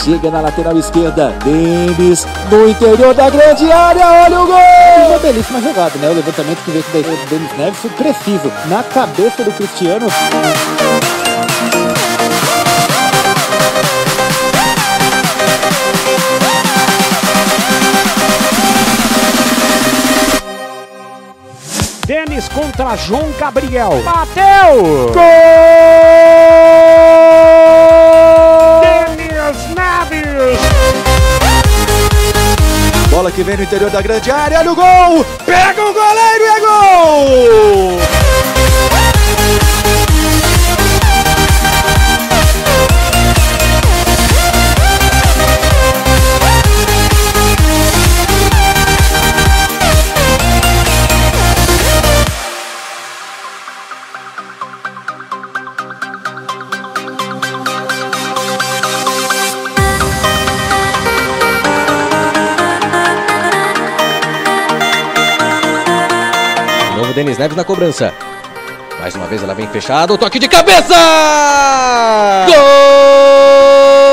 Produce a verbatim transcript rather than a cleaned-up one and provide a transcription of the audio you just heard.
chega na lateral esquerda. Denis no interior da grande área. Olha o gol! Uma belíssima jogada, né? O levantamento que veio do Denis Neves foi preciso. Na cabeça do Cristiano. Denis contra João Gabriel. Bateu! Gol! Denis Neves! Bola que vem no interior da grande área. Olha o gol! Pega o goleiro e é gol! Novo Denis Neves na cobrança. Mais uma vez ela vem fechada. O toque de cabeça! Gol!